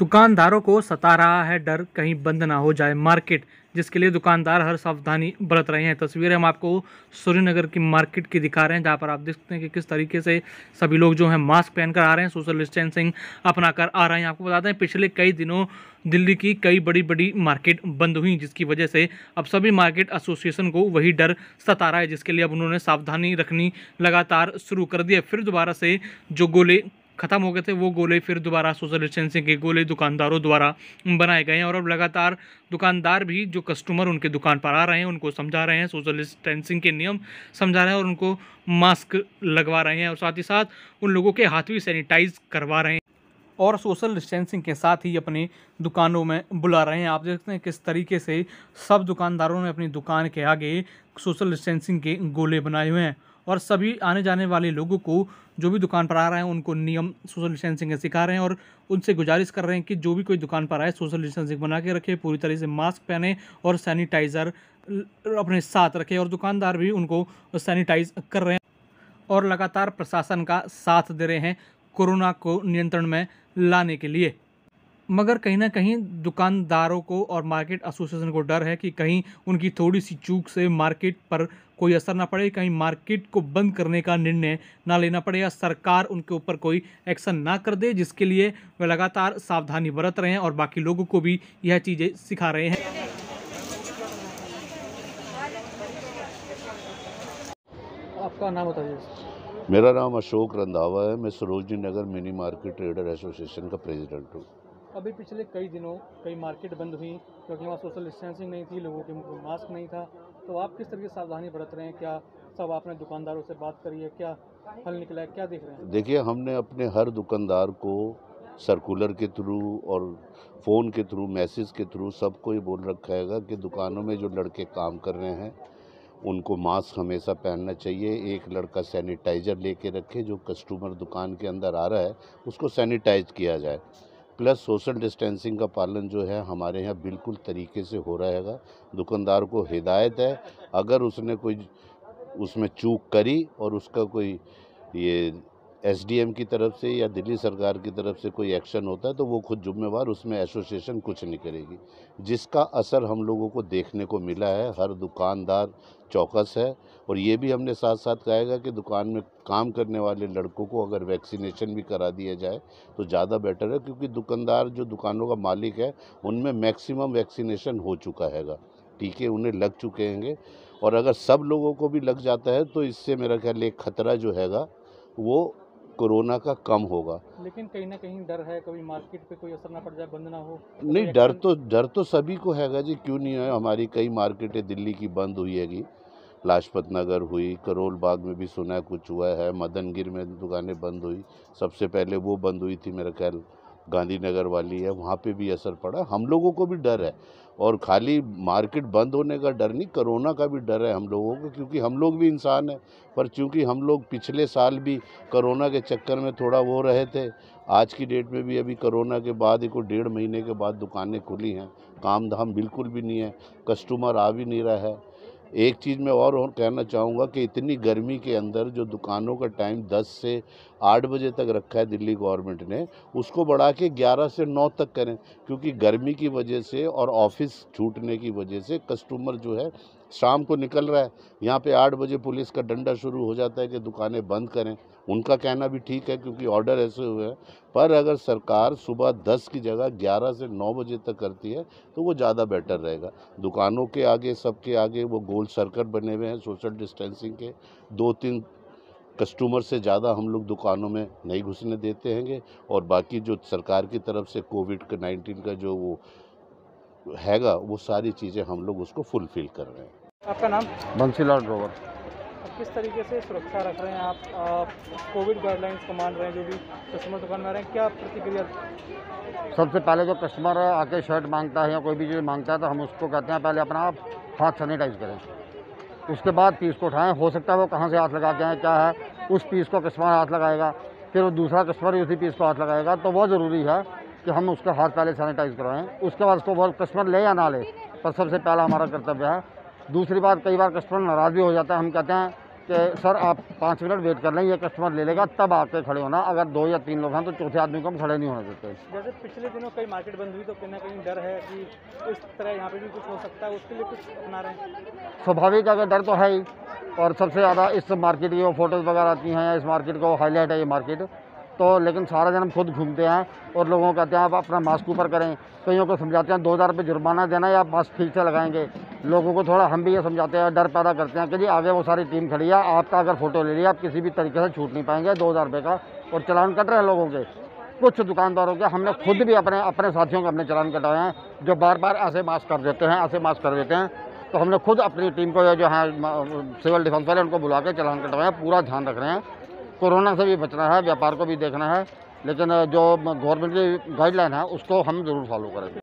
दुकानदारों को सता रहा है डर, कहीं बंद ना हो जाए मार्केट, जिसके लिए दुकानदार हर सावधानी बरत रहे हैं। तस्वीरें हम आपको सूर्यनगर की मार्केट की दिखा रहे हैं, जहां पर आप देख सकते हैं कि किस तरीके से सभी लोग जो हैं मास्क पहनकर आ रहे हैं, सोशल डिस्टेंसिंग अपनाकर आ रहे हैं। आपको बता दें, पिछले कई दिनों दिल्ली की कई बड़ी बड़ी मार्केट बंद हुई, जिसकी वजह से अब सभी मार्केट एसोसिएशन को वही डर सता रहा है, जिसके लिए अब उन्होंने सावधानी रखनी लगातार शुरू कर दी है। फिर दोबारा से जो गोले खत्म हो गए थे, वो गोले फिर दोबारा सोशल डिस्टेंसिंग के गोले दुकानदारों द्वारा बनाए गए हैं। और अब लगातार दुकानदार भी जो कस्टमर उनके दुकान पर आ रहे हैं, उनको समझा रहे हैं, सोशल डिस्टेंसिंग के नियम समझा रहे हैं और उनको मास्क लगवा रहे हैं, और साथ ही साथ उन लोगों के हाथ भी सैनिटाइज करवा रहे हैं और सोशल डिस्टेंसिंग के साथ ही अपनी दुकानों में बुला रहे हैं। आप देखते हैं किस तरीके से सब दुकानदारों ने अपनी दुकान के आगे सोशल डिस्टेंसिंग के गोले बनाए हुए हैं, और सभी आने जाने वाले लोगों को, जो भी दुकान पर आ रहे हैं, उनको नियम सोशल डिस्टेंसिंग के सिखा रहे हैं और उनसे गुजारिश कर रहे हैं कि जो भी कोई दुकान पर आए, सोशल डिस्टेंसिंग बना के रखे, पूरी तरह से मास्क पहने और सैनिटाइज़र अपने साथ रखे। और दुकानदार भी उनको सैनिटाइज कर रहे हैं और लगातार प्रशासन का साथ दे रहे हैं कोरोना को नियंत्रण में लाने के लिए। मगर कहीं ना कहीं दुकानदारों को और मार्केट एसोसिएशन को डर है कि कहीं उनकी थोड़ी सी चूक से मार्केट पर कोई असर ना पड़े, कहीं मार्केट को बंद करने का निर्णय ना लेना पड़े या सरकार उनके ऊपर कोई एक्शन ना कर दे, जिसके लिए वे लगातार सावधानी बरत रहे हैं और बाकी लोगों को भी यह चीज़ें सिखा रहे हैं। आपका नाम बताइए। मेरा नाम अशोक रंधावा है। मैं Sarojini Nagar mini market trader association का प्रेसिडेंट हूँ। अभी पिछले कई दिनों कई मार्केट बंद हुई क्योंकि वहाँ सोशल डिस्टेंसिंग नहीं थी, लोगों के मुंह में मास्क नहीं था। तो आप किस तरह की सावधानी बरत रहे हैं? क्या सब आपने दुकानदारों से बात करी है? क्या हल निकला है? क्या देख रहे हैं? देखिए, हमने अपने हर दुकानदार को सर्कुलर के थ्रू और फ़ोन के थ्रू, मैसेज के थ्रू सबको ये बोल रखा है कि दुकानों में जो लड़के काम कर रहे हैं उनको मास्क हमेशा पहनना चाहिए। एक लड़का सैनिटाइज़र लेके रखे, जो कस्टमर दुकान के अंदर आ रहा है उसको सैनिटाइज किया जाए। प्लस सोशल डिस्टेंसिंग का पालन जो है हमारे यहाँ बिल्कुल तरीके से हो रहेगा। दुकानदार को हिदायत है, अगर उसने कोई उसमें चूक करी और उसका कोई ये एसडीएम की तरफ से या दिल्ली सरकार की तरफ से कोई एक्शन होता है तो वो खुद जिम्मेवार, उसमें एसोसिएशन कुछ नहीं करेगी। जिसका असर हम लोगों को देखने को मिला है, हर दुकानदार चौकस है। और ये भी हमने साथ साथ कहेगा कि दुकान में काम करने वाले लड़कों को अगर वैक्सीनेशन भी करा दिया जाए तो ज़्यादा बेटर है, क्योंकि दुकानदार जो दुकानों का मालिक है उनमें मैक्सिमम वैक्सीनेशन हो चुका हैगा, टीके उन्हें लग चुके हैं। और अगर सब लोगों को भी लग जाता है तो इससे मेरा ख्याल एक खतरा जो हैगा वो कोरोना का कम होगा। लेकिन कहीं ना कहीं डर है, कभी मार्केट पे कोई असर ना पड़ जाए, बंद ना हो। नहीं, डर तो सभी को हैगा जी, क्यों नहीं है। हमारी कई मार्केटें दिल्ली की बंद हुई हैगी, लाजपत नगर हुई, करोल बाग में भी सुना है कुछ हुआ है, मदनगिर में दुकानें बंद हुई, सबसे पहले वो बंद हुई थी मेरा ख्याल गांधीनगर वाली है, वहाँ पे भी असर पड़ा। हम लोगों को भी डर है, और खाली मार्केट बंद होने का डर नहीं, कोरोना का भी डर है हम लोगों को, क्योंकि हम लोग भी इंसान हैं। पर चूंकि हम लोग पिछले साल भी कोरोना के चक्कर में थोड़ा वो रहे थे, आज की डेट में भी अभी कोरोना के बाद 1.5 महीने के बाद दुकानें खुली हैं, काम धाम बिल्कुल भी नहीं है, कस्टमर आ भी नहीं रहा है। एक चीज़ मैं और कहना चाहूँगा कि इतनी गर्मी के अंदर जो दुकानों का टाइम 10 से 8 बजे तक रखा है दिल्ली गवर्नमेंट ने, उसको बढ़ा के 11 से 9 तक करें, क्योंकि गर्मी की वजह से और ऑफिस छूटने की वजह से कस्टमर जो है शाम को निकल रहा है। यहाँ पे 8 बजे पुलिस का डंडा शुरू हो जाता है कि दुकानें बंद करें। उनका कहना भी ठीक है, क्योंकि ऑर्डर ऐसे हुए हैं। पर अगर सरकार सुबह 10 की जगह 11 से 9 बजे तक करती है तो वो ज़्यादा बेटर रहेगा। दुकानों के आगे, सबके आगे वो गोल सर्कल बने हुए हैं सोशल डिस्टेंसिंग के, 2-3 कस्टमर से ज़्यादा हम लोग दुकानों में नहीं घुसने देते हैं। और बाकी जो सरकार की तरफ से कोविड-19 का जो वो हैगा, वो सारी चीज़ें हम लोग उसको फुलफिल कर रहे हैं। आपका नाम? बंसीलाल ड्रोवर। किस तरीके से सुरक्षा रख रहे हैं आप? कोविड गाइडलाइंस को मान रहे हैं, जो भी कस्टमर दुकान में आ रहे हैं, क्या प्रतिक्रिया? सबसे पहले जो कस्टमर आके शर्ट मांगता है या कोई भी चीज़ मांगता है तो हम उसको कहते हैं पहले अपना आप हाथ सैनिटाइज करें, उसके बाद पीस को उठाएं। हो सकता है वो कहाँ से हाथ लगा के आए, क्या है, उस पीस को कस्टमर हाथ लगाएगा, फिर वो दूसरा कस्टमर उसी पीस को हाथ लगाएगा। तो बहुत ज़रूरी है कि हम उसका हाथ पहले सैनिटाइज करवाएँ, उसके बाद उसको बहुत कस्टमर ले या ना ले, पर सबसे पहला हमारा कर्तव्य है। दूसरी बात, कई बार कस्टमर नाराज़ भी हो जाता है, हम कहते हैं कि सर आप 5 मिनट वेट कर लें, ये कस्टमर ले लेगा, तब आके खड़े होना। अगर 2 या 3 लोग हैं तो चौथे आदमी को हम खड़े नहीं होने देते। जैसे पिछले दिनों कई मार्केट बंद हुई तो कहीं ना कहीं डर है कि इस तरह यहाँ पे भी कुछ हो सकता है, उसके लिए कुछ अपना रहे हैं? स्वाभाविक है कि डर तो है ही, और सबसे ज़्यादा इस मार्केट की वो फ़ोटोज़ वगैरह आती हैं, इस मार्केट को हाईलाइट है ये मार्केट। तो लेकिन सारा दिन हम खुद घूमते हैं और लोगों को कहते हैं आप अपना मास्क ऊपर करें, कईयों को समझाते हैं 2000 रुपये जुर्माना देना या आप मास्क ठीक से लगाएंगे। लोगों को थोड़ा हम भी ये समझाते हैं, डर पैदा करते हैं कि जी आगे वो सारी टीम खड़ी है, आपका अगर फ़ोटो ले लिया आप किसी भी तरीके से छूट नहीं पाएंगे 2000 रुपये का, और चालान कट रहे हैं लोगों के। कुछ दुकानदारों के हमने खुद भी अपने साथियों के अपने चालान कटाए हैं, जो बार बार ऐसे मास्क कर देते हैं, ऐसे मास्क कर देते हैं। तो हमने खुद अपनी टीम को जो है सिविल डिफेंस वाले उनको बुला के चालान कटवाए हैं। पूरा ध्यान रख रहे हैं, कोरोना से भी बचना है, व्यापार को भी देखना है, लेकिन जो गवर्नमेंट की गाइडलाइन है उसको हम ज़रूर फॉलो करेंगे।